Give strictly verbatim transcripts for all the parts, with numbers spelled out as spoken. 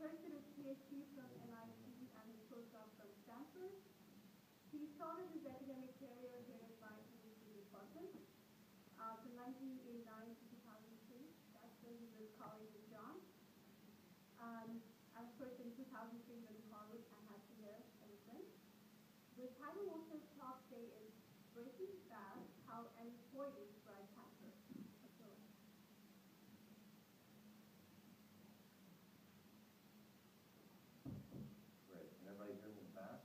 First did his PhD from M I T and his postdoc from Stanford. He started his academic career here at my chemistry department. Uh, from nineteen eighty-nine to two thousand three, that's when he was colleague with John. Um, and of course, in two thousand three, when colleague and has been there ever since. The title of his talk today is Breaking Fast: How Employees Drive Cancer. So, great. Can everybody hear me fast?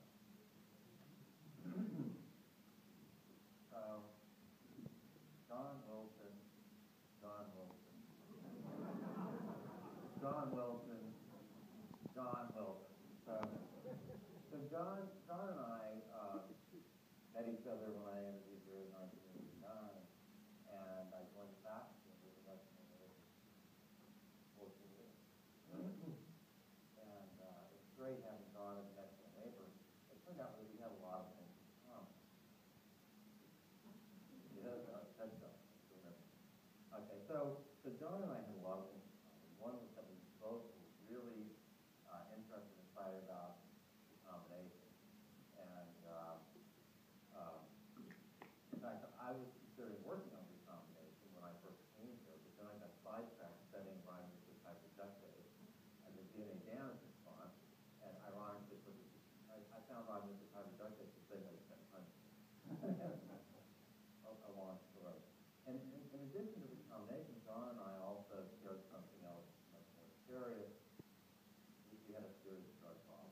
So, John Wilson, John Wilson, John Wilson, John Wilson. So, so John, John and I uh, met each other when I interviewed here in nineteen eighty-nine, and I joined the faculty and was elected for fourteen years. And uh, it's great having John as an excellent neighbor. It turned out that we have a lot of things in common. Yeah, that's so. Okay, so so John and I had a lot of things in common. One was that we both were really uh, interested and excited about recombination. And um, um, in fact, I was considering working on recombination when I first came here, but then I got sidetracked studying ribonucleic hyperductase and the D N A damage response. And ironically, for the, I, I found ribonucleic hyperductase the same way as ten hundred. a, a long story. And in, in addition to recombination, John and I also shared something else much more serious. We, we had a serious drug problem.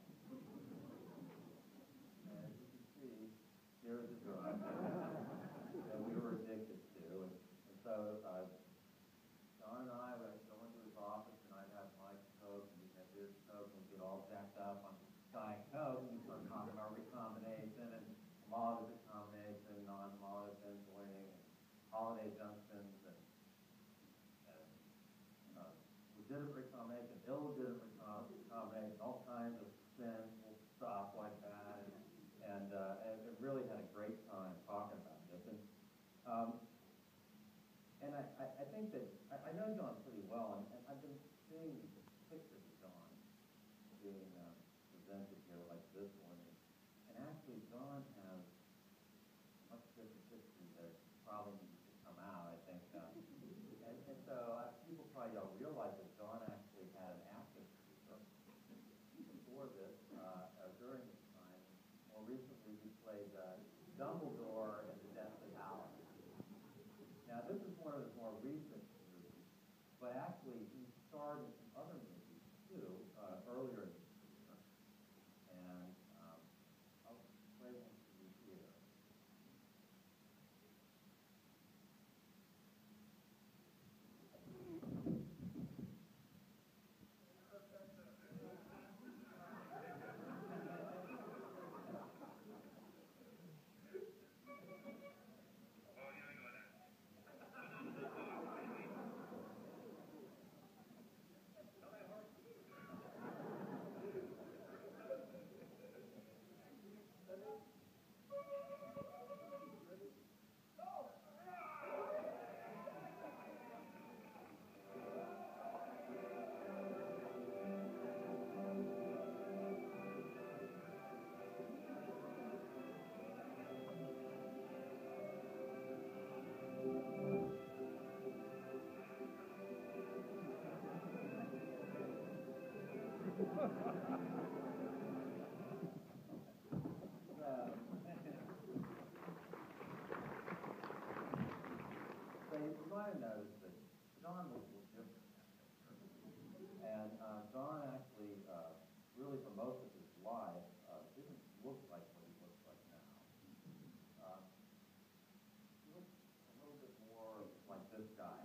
And as you can see, here is a drug that we were addicted to. And, and so uh, John and I would go into his office, and I'd have my Coke, and he'd have his Coke, and we'd get all jacked up on Diet Coke, and we'd start talking about recombination and homologous recombination, non-homologous insulin, holiday junctions, and, and uh, legitimate recombination, illegitimate recombination, all kinds of sinful stuff like that. And, and, uh, and it really had a great time talking about this. And, um, and I, I, I think that, I, I know John pretty well, and, and I've been seeing these pictures of John being uh, presented here like this one. And, and actually, John has much different history that probably needs to come out, I think. Uh, and, and so uh, people probably don't realize that John actually had an acting career before this, uh, uh, during this time. More recently, he played uh, Dumbledore in The Deathly Hallows. Now, this is one of his more recent movies, but actually he starred in some other movies, too, uh, earlier in his career. And um, I'll play one for you here. So you might have noticed that John was, was different. And uh, John actually, uh, really for most of his life, uh, didn't look like what he looks like now. Uh, he looks a little bit more like this guy.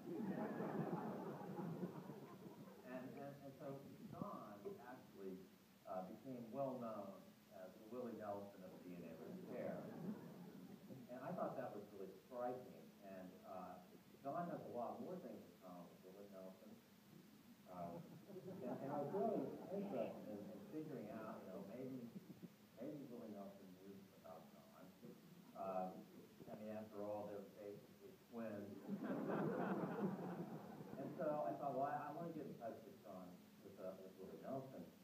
and, and, and so John actually uh, became well known as the Willie Nelson of D N A repair. And I thought that was really striking. And uh, John has a lot more things in common with Willie Nelson. Uh, and, and I was really interested in, in figuring out, you know, maybe maybe Willie Nelson knew about John. Uh, I mean, after all, they're basically twins. And so I thought, well, I, I want to get in touch with John, with, uh, with Willie Nelson.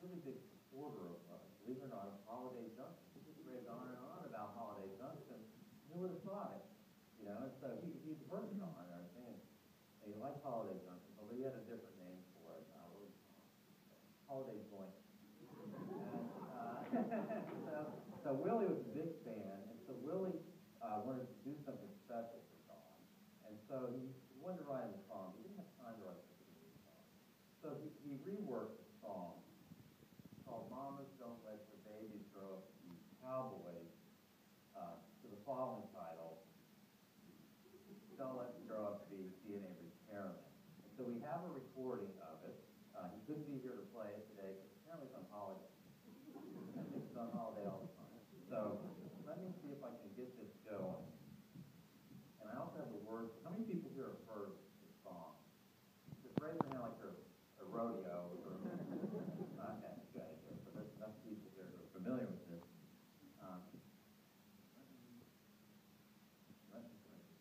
really big supporter of, uh, believe it or not, of Holiday Junction. He just raved on and on about Holiday Junction. Who would have thought it? You know, and so he, he'd heard John and everything, and, and he liked Holiday Junction, but he had a different name for it. Uh, what was it called? Holiday Joint. And, uh, so, so Willie was a big fan, and so Willie uh, wanted to do something special for Don. And so he wanted to write a song. He didn't have time to write a new song. So he, he reworked the song called Mamas Don't Let Your Babies Grow Up to Be Cowboys uh, to the following title, Don't Let Them Grow Up to Be D N A Repairmen. And so we have a recording of it. Uh, he couldn't be here to play it today because apparently it's on holiday. I think it's on holiday all the time. So let me see if I can get this going. And I also have the words. How many people here have heard this song? Just raise your hand like you're a rodeo. Or, okay, good. So there's enough people here who are familiar with this. Um, let me, let me play this.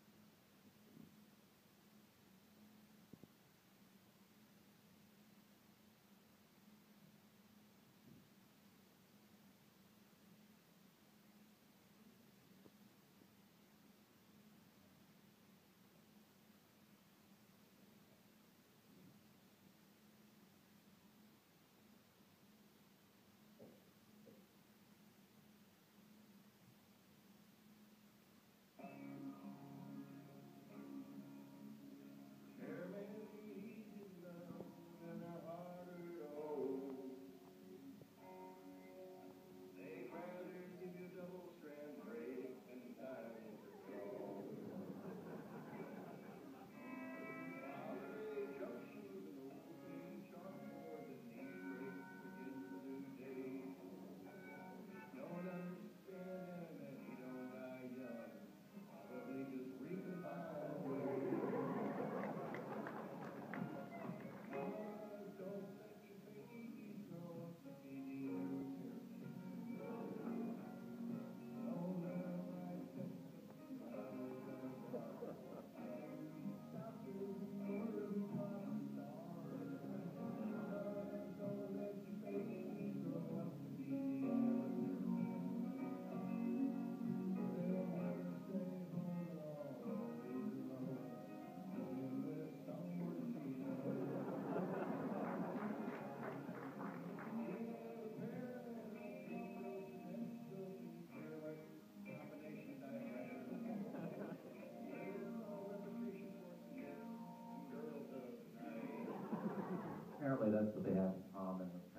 Apparently that's what they have in common with